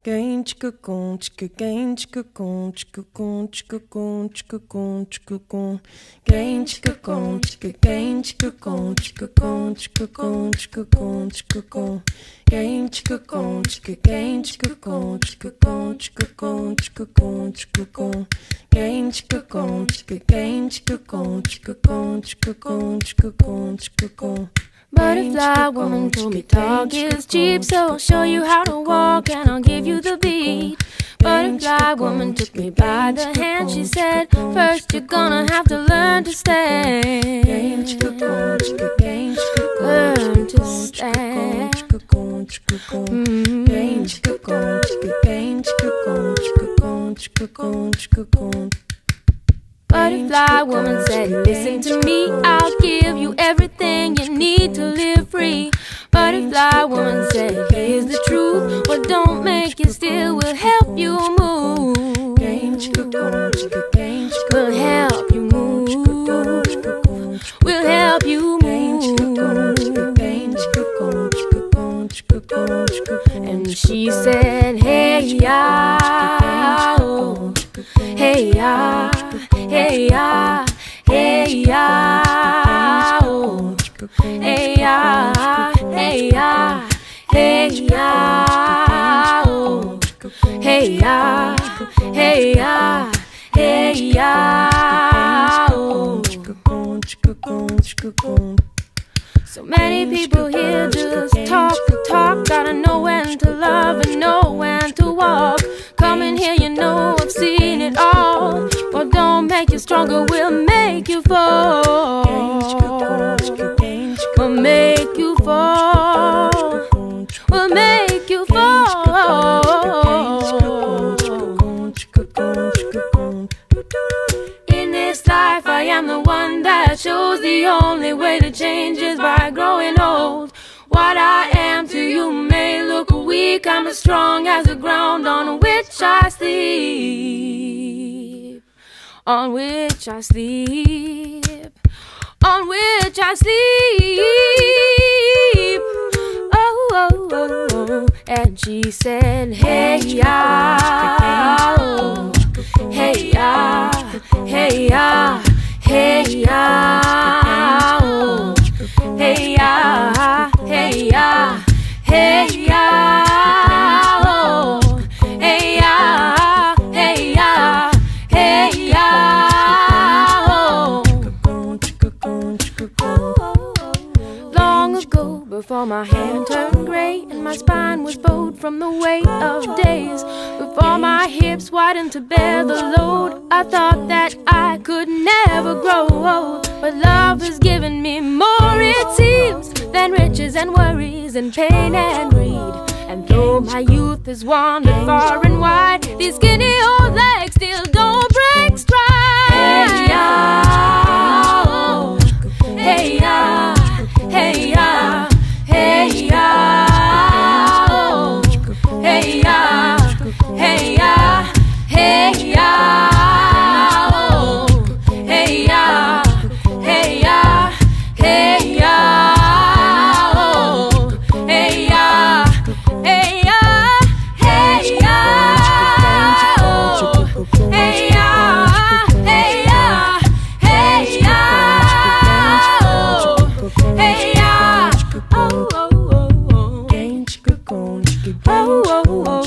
Gain chicka con chicka gain chicka con chicka con chicka con chicka con chicka con gain chicka con chicka gain chicka con chicka con chicka con chicka con chicka con gain chicka con chicka gain chicka con chicka con chicka con chicka con chicka con gain chicka con chicka gain chicka con chicka con chicka con chicka con chicka con. Butterfly woman told me talk is cheap, so I'll show you how to walk and I'll give you the beat. Butterfly woman took me by the hand, she said, first you're gonna have to learn to stand. Learn to stand. Butterfly woman said, listen to me, I'll give you everything you need to live free. Butterfly woman said, here's the truth, what don't make you still will help you move. Will help you move. Will help you move. And she said, hey ya, oh, hey ya, hey ya, hey ya, oh, hey ya, hey ya, hey ya, oh, hey ya, hey ya, hey ya, oh. So many people here just talk the talk, gotta know when to love and know when to walk. Come in here, you know I've seen it all. What don't make you stronger will make you fall. Will make you fall. Will make you fall. In this life I am the one that shows the only way to change is by growing old. What I am to you may look weak, I'm as strong as the ground on which I sleep. On which I sleep. On which I sleep. Oh, oh, oh, oh. And she said, hey ya, oh, hey ya, hey ya, hey ya, oh, hey ya, hey ya, hey ya, oh, hey ya, hey ya, hey ya, oh. Long ago, before my hair turned gray and my spine was bowed from the weight of days, before my hips widened to bear the load, I thought that I could never grow old. But love has given me more, it seems, than riches and worries and pain and greed. And though my youth has wandered far and wide, these skinny old legs still don't break stride. Hey ya, oh, hey ya, hey ya, hey ya, oh, hey ya, hey ya, hey ya, oh, hey ya, hey ya, hey ya, oh, hey ya, hey ya, hey ya, oh, hey ya, hey ya, hey ya, oh, hey ya, oh, oh, oh, oh, oh, oh, oh,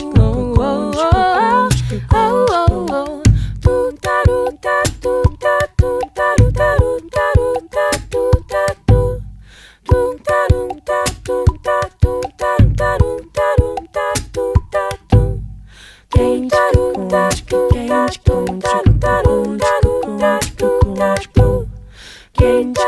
oh, oh, oh.